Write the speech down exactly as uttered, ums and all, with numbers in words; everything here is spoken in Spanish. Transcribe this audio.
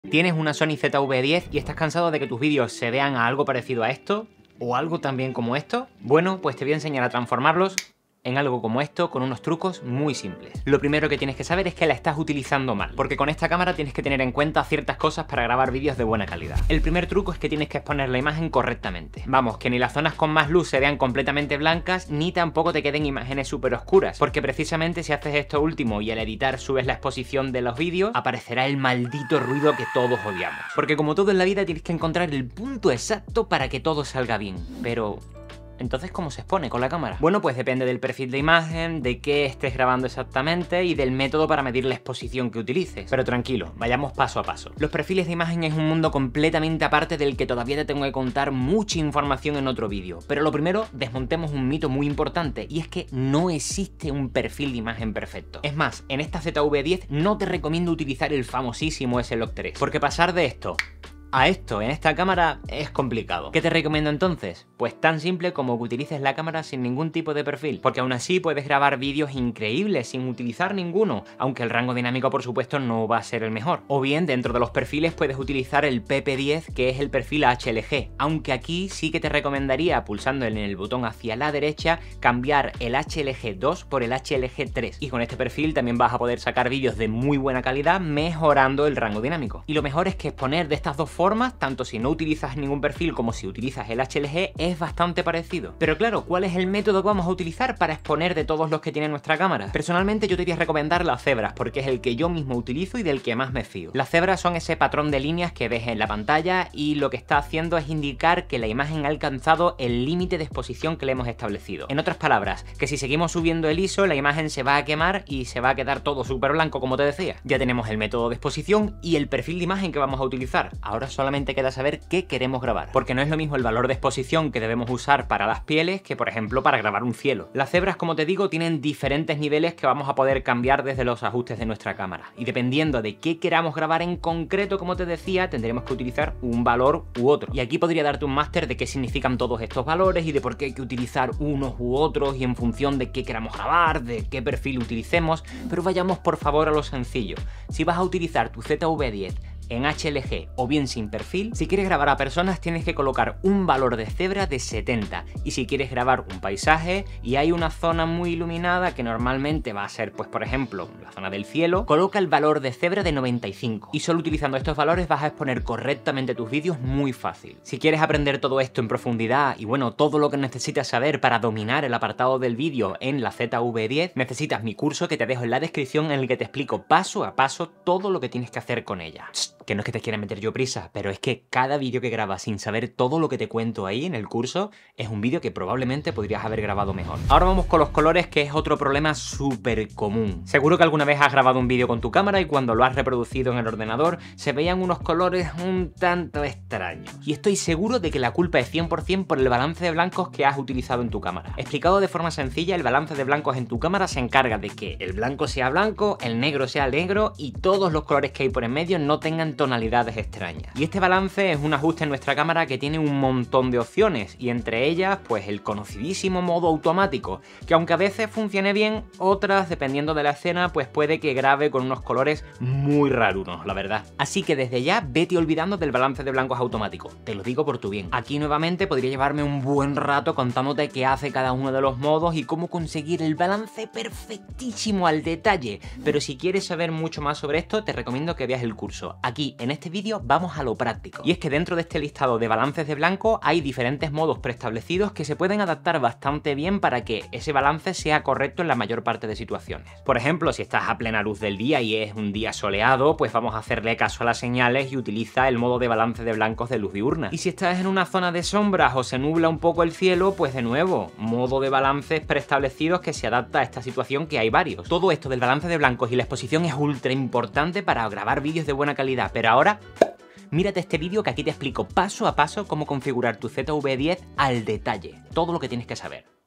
¿Tienes una Sony Z V diez y estás cansado de que tus vídeos se vean a algo parecido a esto? ¿O algo también como esto? Bueno, pues te voy a enseñar a transformarlos en algo como esto con unos trucos muy simples. Lo primero que tienes que saber es que la estás utilizando mal, porque con esta cámara tienes que tener en cuenta ciertas cosas para grabar vídeos de buena calidad. El primer truco es que tienes que exponer la imagen correctamente. Vamos, que ni las zonas con más luz se vean completamente blancas, ni tampoco te queden imágenes súper oscuras, porque precisamente si haces esto último y al editar subes la exposición de los vídeos, aparecerá el maldito ruido que todos odiamos. Porque como todo en la vida tienes que encontrar el punto exacto para que todo salga bien, pero... entonces, ¿cómo se expone con la cámara? Bueno, pues depende del perfil de imagen, de qué estés grabando exactamente y del método para medir la exposición que utilices. Pero tranquilo, vayamos paso a paso. Los perfiles de imagen es un mundo completamente aparte del que todavía te tengo que contar mucha información en otro vídeo. Pero lo primero, desmontemos un mito muy importante, y es que no existe un perfil de imagen perfecto. Es más, en esta Z V diez no te recomiendo utilizar el famosísimo S Log tres, porque pasar de esto a esto en esta cámara es complicado. ¿Qué te recomiendo entonces? Pues tan simple como que utilices la cámara sin ningún tipo de perfil, porque aún así puedes grabar vídeos increíbles sin utilizar ninguno, aunque el rango dinámico por supuesto no va a ser el mejor. O bien dentro de los perfiles puedes utilizar el P P diez, que es el perfil H L G, aunque aquí sí que te recomendaría, pulsando en el botón hacia la derecha, cambiar el H L G dos por el H L G tres, y con este perfil también vas a poder sacar vídeos de muy buena calidad mejorando el rango dinámico. Y lo mejor es que exponer de estas dos formas formas, tanto si no utilizas ningún perfil como si utilizas el H L G, es bastante parecido. Pero claro, ¿cuál es el método que vamos a utilizar para exponer de todos los que tiene nuestra cámara? Personalmente yo te voy a recomendar las cebras, porque es el que yo mismo utilizo y del que más me fío. Las cebras son ese patrón de líneas que ves en la pantalla y lo que está haciendo es indicar que la imagen ha alcanzado el límite de exposición que le hemos establecido. En otras palabras, que si seguimos subiendo el I S O, la imagen se va a quemar y se va a quedar todo súper blanco, como te decía. Ya tenemos el método de exposición y el perfil de imagen que vamos a utilizar. Ahora solamente queda saber qué queremos grabar, porque no es lo mismo el valor de exposición que debemos usar para las pieles que por ejemplo para grabar un cielo. Las cebras, como te digo, tienen diferentes niveles que vamos a poder cambiar desde los ajustes de nuestra cámara, y dependiendo de qué queramos grabar en concreto, como te decía, tendremos que utilizar un valor u otro. Y aquí podría darte un máster de qué significan todos estos valores y de por qué hay que utilizar unos u otros y en función de qué queramos grabar, de qué perfil utilicemos, pero vayamos por favor a lo sencillo. Si vas a utilizar tu Z V diez en H L G o bien sin perfil, si quieres grabar a personas tienes que colocar un valor de cebra de setenta, y si quieres grabar un paisaje y hay una zona muy iluminada que normalmente va a ser, pues por ejemplo, la zona del cielo, coloca el valor de cebra de noventa y cinco, y solo utilizando estos valores vas a exponer correctamente tus vídeos muy fácil. Si quieres aprender todo esto en profundidad y bueno, todo lo que necesitas saber para dominar el apartado del vídeo en la Z V diez, necesitas mi curso que te dejo en la descripción, en el que te explico paso a paso todo lo que tienes que hacer con ella. Que no es que te quiera meter yo prisa, pero es que cada vídeo que grabas sin saber todo lo que te cuento ahí en el curso es un vídeo que probablemente podrías haber grabado mejor. Ahora vamos con los colores, que es otro problema súper común. Seguro que alguna vez has grabado un vídeo con tu cámara y cuando lo has reproducido en el ordenador se veían unos colores un tanto extraños. Y estoy seguro de que la culpa es cien por cien por el balance de blancos que has utilizado en tu cámara. Explicado de forma sencilla, el balance de blancos en tu cámara se encarga de que el blanco sea blanco, el negro sea negro y todos los colores que hay por en medio no tengan tonalidades extrañas. Y este balance es un ajuste en nuestra cámara que tiene un montón de opciones, y entre ellas pues el conocidísimo modo automático, que aunque a veces funcione bien, otras dependiendo de la escena pues puede que grabe con unos colores muy rarunos, la verdad. Así que desde ya vete olvidando del balance de blancos automático, te lo digo por tu bien. Aquí nuevamente podría llevarme un buen rato contándote qué hace cada uno de los modos y cómo conseguir el balance perfectísimo al detalle, pero si quieres saber mucho más sobre esto te recomiendo que veas el curso. Aquí en este vídeo vamos a lo práctico, y es que dentro de este listado de balances de blanco hay diferentes modos preestablecidos que se pueden adaptar bastante bien para que ese balance sea correcto en la mayor parte de situaciones. Por ejemplo, si estás a plena luz del día y es un día soleado, pues vamos a hacerle caso a las señales y utiliza el modo de balance de blancos de luz diurna. Y si estás en una zona de sombras o se nubla un poco el cielo, pues de nuevo, modo de balances preestablecidos que se adapta a esta situación, que hay varios. Todo esto del balance de blancos y la exposición es ultra importante para grabar vídeos de buena calidad, pero ahora mírate este vídeo, que aquí te explico paso a paso cómo configurar tu Z V diez al detalle, todo lo que tienes que saber.